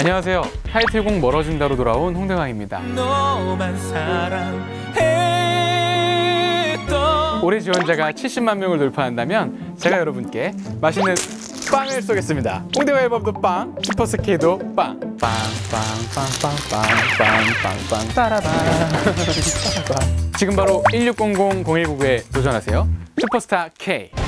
안녕하세요. 타이틀곡 멀어진다로 돌아온 홍대광입니다. 올해 지원자가 70만 명을 돌파한다면 제가 여러분께 맛있는 빵을 쏘겠습니다. 홍대광 앨범도 빵, 슈퍼스케이도 빵. 빵빵빵빵빵빵빵빵 따라바라. 지금 바로 1600-0199에 도전하세요. 슈퍼스타 K.